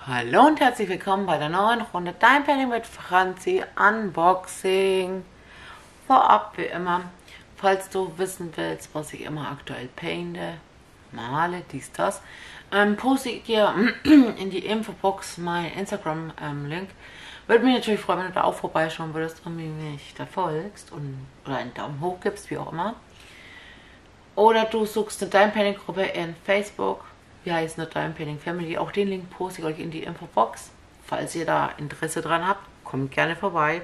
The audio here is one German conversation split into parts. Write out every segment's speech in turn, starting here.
Hallo und herzlich willkommen bei der neuen Runde Dein Painting mit Franzi Unboxing. Vorab wie immer, falls du wissen willst, was ich immer aktuell painte, male, dies, das, poste ich dir in die Infobox meinen Instagram-Link. Würde mich natürlich freuen, wenn du da auch vorbeischauen würdest und mich da folgst oder einen Daumen hoch gibst, wie auch immer. Oder du suchst eine Dein Painting Gruppe in Facebook. Wir heißen eine Dein Painting Family. Auch den Link poste ich euch in die Infobox. Falls ihr da Interesse dran habt, kommt gerne vorbei.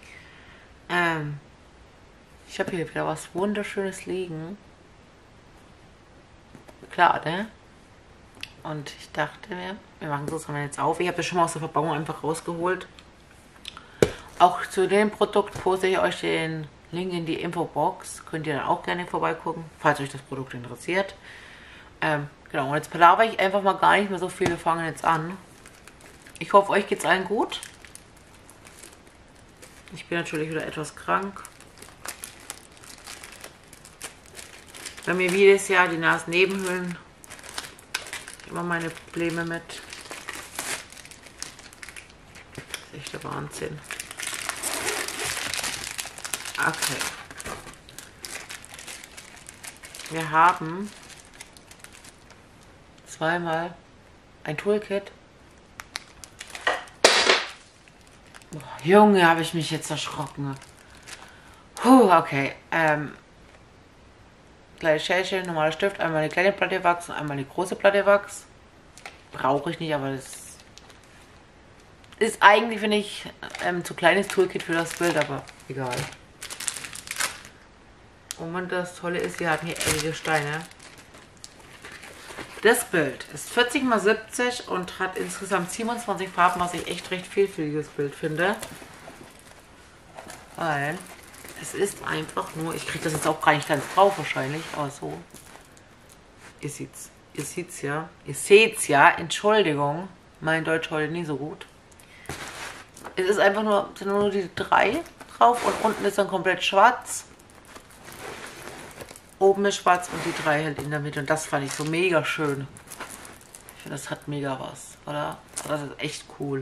Ich habe hier wieder was Wunderschönes liegen. Klar, ne? Und ich dachte mir, wir machen das mal jetzt auf. Ich habe das schon mal aus der Verpackung einfach rausgeholt. Auch zu dem Produkt poste ich euch den Link in die Infobox. Könnt ihr dann auch gerne vorbeigucken, falls euch das Produkt interessiert. Genau, und jetzt palaver ich einfach mal gar nicht mehr so viel. Wir fangen jetzt an. Ich hoffe, euch geht's allen gut. Ich bin natürlich wieder etwas krank. Bei mir wie jedes Jahr die Nasennebenhöhlen. Immer meine Probleme mit. Das ist echt der Wahnsinn. Okay. Wir haben zweimal ein Toolkit. Boah, Junge, habe ich mich jetzt erschrocken. Okay. Kleine Schälchen, normaler Stift, einmal eine kleine Platte Wachs und einmal eine große Platte Wachs. Brauche ich nicht, aber das ist eigentlich, finde ich, zu kleines Toolkit für das Bild, aber egal. Und das Tolle ist, wir haben hier eckige Steine. Das Bild ist 40 x 70 und hat insgesamt 27 Farben, was ich echt recht viel für dieses Bild finde. Weil es ist einfach nur, ich kriege das jetzt auch gar nicht ganz drauf wahrscheinlich, aber so. Ihr seht's ja, Entschuldigung, mein Deutsch heute nie so gut. Es ist einfach nur, sind nur die drei drauf und unten ist dann komplett schwarz. Oben ist schwarz und die drei halt in der Mitte. Und das fand ich so mega schön. Ich finde, das hat mega was, oder? Das ist echt cool.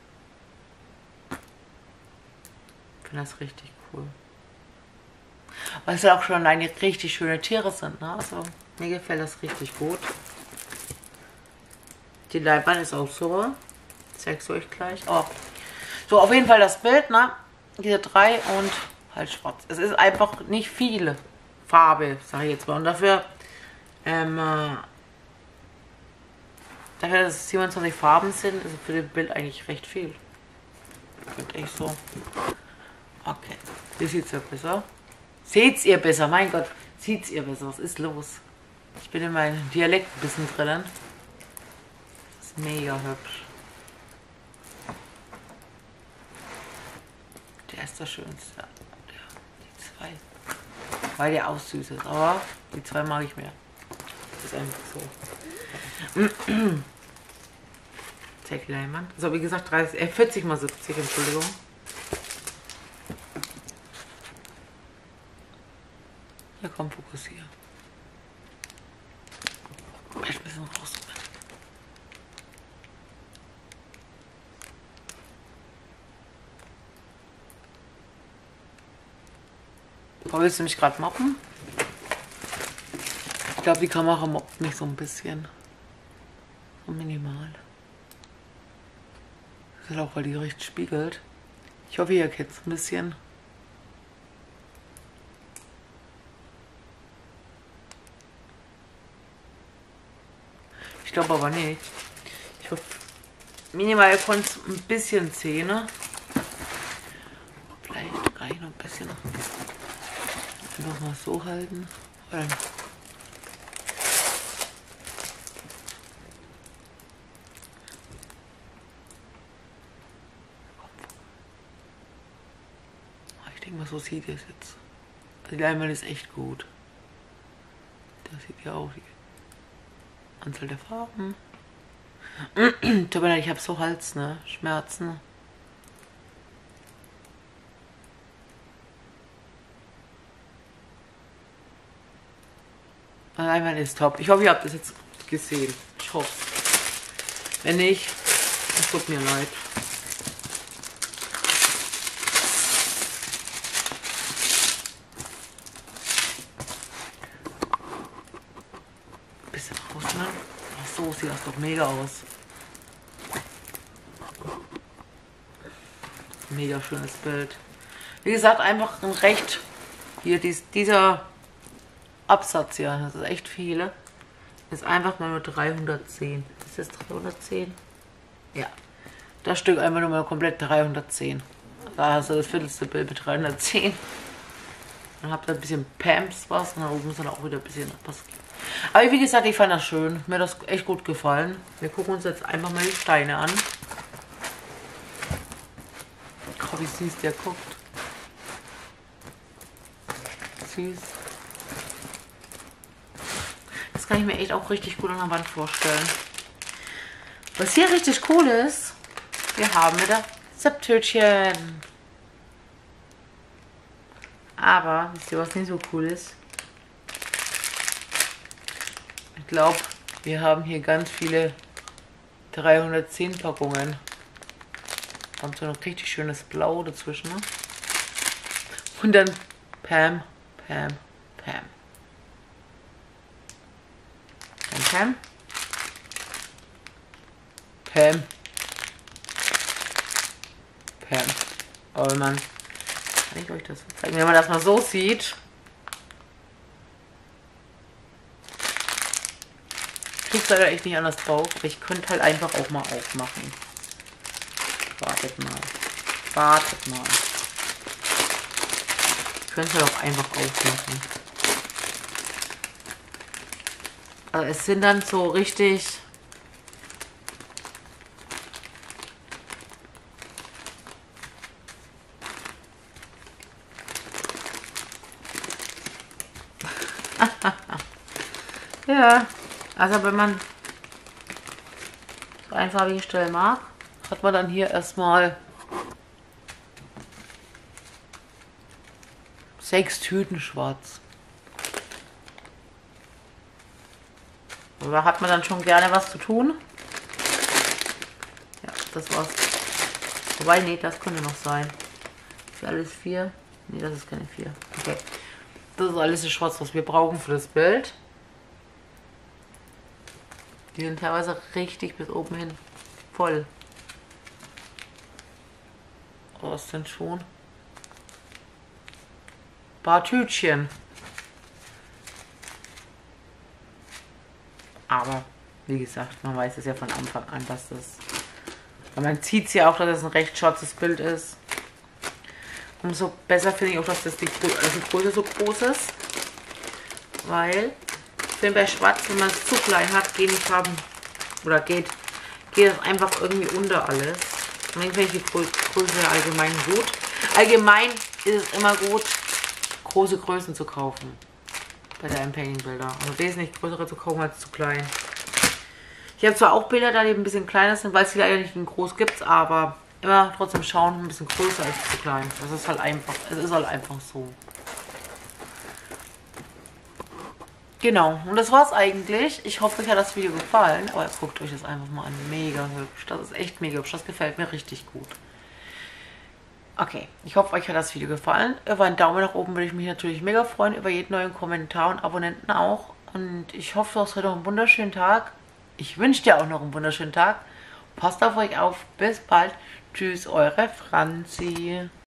Ich finde das richtig cool. Weil es ja auch schon alleine richtig schöne Tiere sind, ne? Also, mir gefällt das richtig gut. Die Leinwand ist auch so. Ich zeig's euch gleich. Oh. So, auf jeden Fall das Bild, ne? Diese drei und halt schwarz. Es ist einfach nicht viele Farbe, sage ich jetzt mal. Und dafür, dass es 27 Farben sind, ist für das Bild eigentlich recht viel. Finde ich so. Okay, wie sieht's ja besser? Seht's ihr besser? Mein Gott, sieht's ihr besser? Was ist los? Ich bin in meinem Dialekt ein bisschen drinnen. Das ist mega hübsch. Der ist der schönste. Die zwei. Weil der auch süß ist, aber die zwei mag ich mehr. Das ist einfach so. Zeig die Leinwand. So, wie gesagt, 40 x 70, Entschuldigung. Ja, komm, fokussier. Ich ein bisschen raus. Oh, willst du mich gerade moppen? Ich glaube, die Kamera mobbt mich so ein bisschen. So minimal. Das ist auch, weil die recht spiegelt. Ich hoffe, ihr erkennt es ein bisschen. Ich glaube aber nicht. Ich hoffe, minimal, ihr könnt es ein bisschen sehen. Ne? Vielleicht reicht noch ein bisschen. Noch mal so halten. Ich denke mal, so sieht ihr es jetzt. Die Leinwand ist echt gut. Da seht ihr auch die Anzahl der Farben. Tut mir leid, ich habe so Hals, ne? Schmerzen. Die Leinwand ist top. Ich hoffe, ihr habt das jetzt gesehen. Ich hoffe. Wenn nicht, Es tut mir leid. Bisschen rausnehmen. Ach so, sieht das doch mega aus. Mega schönes Bild. Wie gesagt, einfach ein recht. Hier dieser Absatz hier, das ist echt viele. Ist einfach mal nur 310. Ist das 310? Ja. Das Stück einfach nur mal komplett 310. Da hast du das viertelste Bild mit 310. Dann habt ihr ein bisschen Pamps was und da oben ist dann auch wieder ein bisschen was. Aber wie gesagt, ich fand das schön. Mir hat das echt gut gefallen. Wir gucken uns jetzt einfach mal die Steine an. Oh, wie süß der guckt. Süß. Das kann ich mir echt auch richtig gut an der Wand vorstellen. Was hier richtig cool ist, wir haben wieder Septötchen. Aber, wisst ihr, was nicht so cool ist? Ich glaube, wir haben hier ganz viele 310 Packungen. Und so ein richtig schönes Blau dazwischen. Ne? Und dann Pam, Pam, Pam. Pam, Pam. Pam. Pam. Oh Mann. Kann ich euch das zeigen? Wenn man das mal so sieht. Kriegt leider echt nicht anders drauf. Aber ich könnte halt einfach auch mal aufmachen. Wartet mal. Wartet mal. Ich könnte halt auch einfach aufmachen. Also es sind dann so richtig... Ja, also wenn man so einfarbige Stellen mag, hat man dann hier erstmal 6 Tüten schwarz. Da hat man dann schon gerne was zu tun. Ja, das war's. Wobei, nee, das könnte noch sein. Ist alles 4? Nee, das ist keine 4. Okay. Das ist alles das Schwarz, was wir brauchen für das Bild. Die sind teilweise richtig bis oben hin voll. Oh, was denn schon? Ein paar Tütchen. Aber, wie gesagt, man weiß es ja von Anfang an, dass das... Man sieht es ja auch, dass es ein recht schwarzes Bild ist. Umso besser finde ich auch, dass das die Größe so groß ist. Weil... Ich finde bei Schwarz, wenn man es zu klein hat, gehen die Farben, oder geht es einfach irgendwie unter alles. Und dann finde ich die Größe allgemein gut. Allgemein ist es immer gut, große Größen zu kaufen. Bei der Painting-Bilder. Also wesentlich größere zu kaufen als zu klein. Ich habe zwar auch Bilder da, die ein bisschen kleiner sind, weil es die leider nicht in groß gibt, aber immer trotzdem schauen, ein bisschen größer als zu klein. Das ist halt einfach, es ist halt einfach so. Genau, und das war's eigentlich. Ich hoffe, euch hat das Video gefallen. Aber jetzt guckt euch das einfach mal an. Mega hübsch. Das ist echt mega hübsch. Das gefällt mir richtig gut. Okay, ich hoffe, euch hat das Video gefallen. Über einen Daumen nach oben würde ich mich natürlich mega freuen. Über jeden neuen Kommentar und Abonnenten auch. Und ich hoffe, du hast heute noch einen wunderschönen Tag. Ich wünsche dir auch noch einen wunderschönen Tag. Passt auf euch auf. Bis bald. Tschüss, eure Franzi.